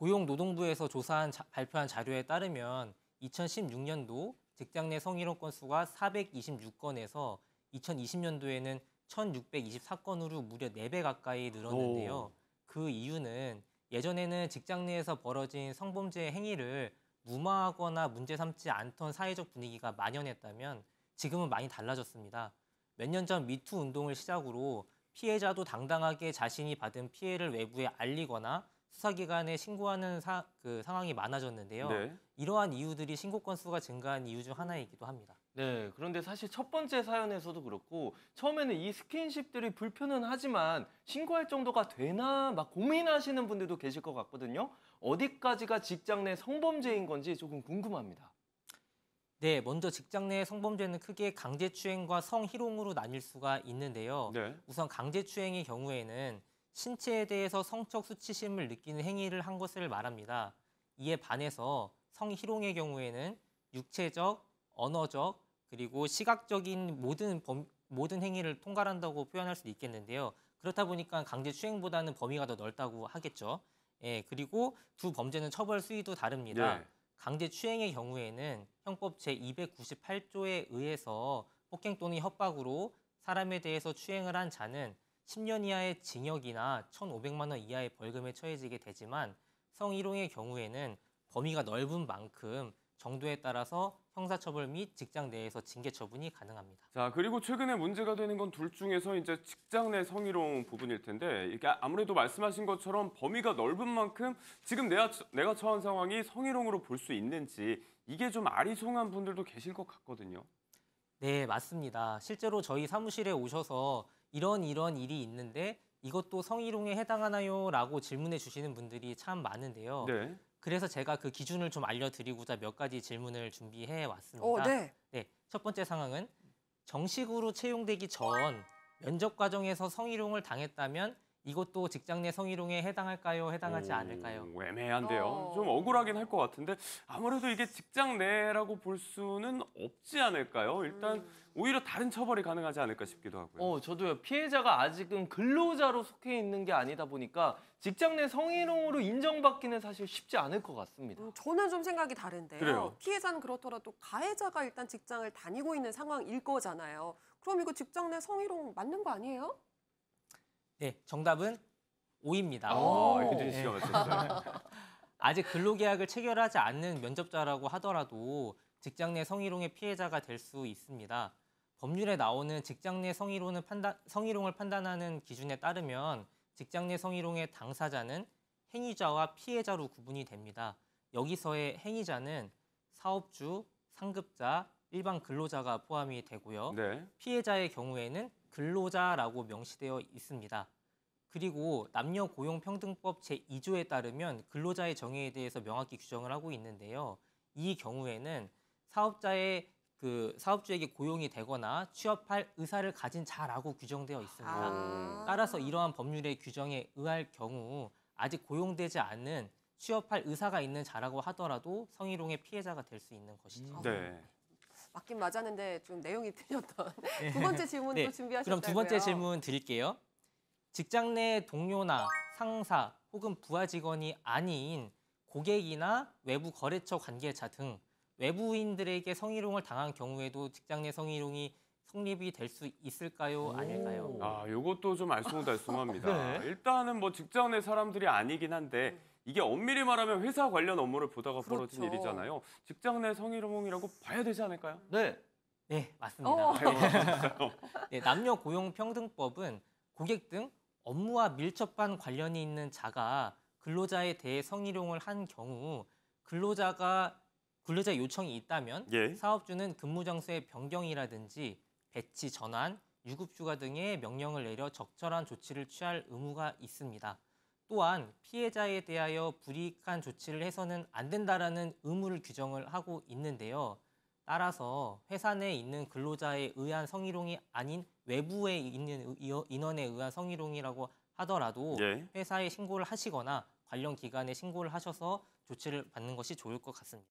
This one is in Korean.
고용노동부에서 발표한 자료에 따르면 2016년도 직장 내 성희롱 건수가 426건에서 2020년도에는 1,624건으로 무려 4배 가까이 늘었는데요. 그 이유는 예전에는 직장 내에서 벌어진 성범죄 행위를 무마하거나 문제 삼지 않던 사회적 분위기가 만연했다면 지금은 많이 달라졌습니다. 몇 년 전 미투 운동을 시작으로 피해자도 당당하게 자신이 받은 피해를 외부에 알리거나 수사기관에 신고하는 상황이 많아졌는데요. 네. 이러한 이유들이 신고 건수가 증가한 이유 중 하나이기도 합니다. 네, 그런데 사실 첫 번째 사연에서도 그렇고 처음에는 이 스킨십들이 불편은 하지만 신고할 정도가 되나 막 고민하시는 분들도 계실 것 같거든요. 어디까지가 직장 내 성범죄인 건지 조금 궁금합니다. 네, 먼저 직장 내 성범죄는 크게 강제추행과 성희롱으로 나뉠 수가 있는데요. 네. 우선 강제추행의 경우에는 신체에 대해서 성적 수치심을 느끼는 행위를 한 것을 말합니다. 이에 반해서 성희롱의 경우에는 육체적, 언어적, 그리고 시각적인 모든 행위를 통괄한다고 표현할 수도 있겠는데요. 그렇다 보니까 강제추행보다는 범위가 더 넓다고 하겠죠. 예, 그리고 두 범죄는 처벌 수위도 다릅니다. 네. 강제추행의 경우에는 형법 제298조에 의해서 폭행 또는 협박으로 사람에 대해서 추행을 한 자는 10년 이하의 징역이나 1,500만 원 이하의 벌금에 처해지게 되지만 성희롱의 경우에는 범위가 넓은 만큼 정도에 따라서 형사처벌 및 직장 내에서 징계 처분이 가능합니다. 자, 그리고 최근에 문제가 되는 건 둘 중에서 이제 직장 내 성희롱 부분일 텐데 이게 아무래도 말씀하신 것처럼 범위가 넓은 만큼 지금 내가 처한 상황이 성희롱으로 볼 수 있는지 이게 좀 아리송한 분들도 계실 것 같거든요. 네, 맞습니다. 실제로 저희 사무실에 오셔서 이런 일이 있는데 이것도 성희롱에 해당하나요? 라고 질문해 주시는 분들이 참 많은데요. 네. 그래서 제가 그 기준을 좀 알려드리고자 몇 가지 질문을 준비해 왔습니다. 네. 첫 번째 상황은 정식으로 채용되기 전 면접 과정에서 성희롱을 당했다면 이것도 직장 내 성희롱에 해당할까요? 해당하지 않을까요? 애매한데요. 좀 억울하긴 할 것 같은데 아무래도 이게 직장 내라고 볼 수는 없지 않을까요? 일단 오히려 다른 처벌이 가능하지 않을까 싶기도 하고요. 저도요. 피해자가 아직은 근로자로 속해 있는 게 아니다 보니까 직장 내 성희롱으로 인정받기는 사실 쉽지 않을 것 같습니다. 저는 좀 생각이 다른데요. 그래요? 피해자는 그렇더라도 가해자가 일단 직장을 다니고 있는 상황일 거잖아요. 그럼 이거 직장 내 성희롱 맞는 거 아니에요? 네, 정답은 O입니다. 혜진 씨가 맞췄어요. 아직 근로계약을 체결하지 않는 면접자라고 하더라도 직장 내 성희롱의 피해자가 될 수 있습니다. 법률에 나오는 직장 내 성희롱을 판단하는 기준에 따르면 직장 내 성희롱의 당사자는 행위자와 피해자로 구분이 됩니다. 여기서의 행위자는 사업주, 상급자, 일반 근로자가 포함이 되고요. 네. 피해자의 경우에는 근로자라고 명시되어 있습니다. 그리고 남녀고용평등법 제2조에 따르면 근로자의 정의에 대해서 명확히 규정을 하고 있는데요. 이 경우에는 사업주에게 고용이 되거나 취업할 의사를 가진 자라고 규정되어 있습니다. 따라서 이러한 법률의 규정에 의할 경우 아직 고용되지 않는 취업할 의사가 있는 자라고 하더라도 성희롱의 피해자가 될 수 있는 것이죠. 네. 맞긴 맞았는데 좀 내용이 틀렸던 두 번째 질문도 네, 준비하셨다고요? 그럼 두 번째 질문 드릴게요. 직장 내 동료나 상사 혹은 부하 직원이 아닌 고객이나 외부 거래처 관계자 등 외부인들에게 성희롱을 당한 경우에도 직장 내 성희롱이 성립이 될 수 있을까요? 아닐까요? 이것도 좀 알쏭달쏭합니다. 네. 일단은 뭐 직장 내 사람들이 아니긴 한데 이게 엄밀히 말하면 회사 관련 업무를 보다가 벌어진 그렇죠. 일이잖아요. 직장 내 성희롱이라고 봐야 되지 않을까요? 네. 네, 맞습니다. 네, 남녀고용평등법은 고객 등 업무와 밀접한 관련이 있는 자가 근로자에 대해 성희롱을 한 경우 근로자 요청이 있다면 예. 사업주는 근무 장소의 변경이라든지 배치 전환, 유급휴가 등의 명령을 내려 적절한 조치를 취할 의무가 있습니다. 또한 피해자에 대하여 불이익한 조치를 해서는 안 된다라는 의무를 규정을 하고 있는데요. 따라서 회사 내에 있는 근로자에 의한 성희롱이 아닌 외부에 있는 인원에 의한 성희롱이라고 하더라도 예. 회사에 신고를 하시거나 관련 기관에 신고를 하셔서 조치를 받는 것이 좋을 것 같습니다.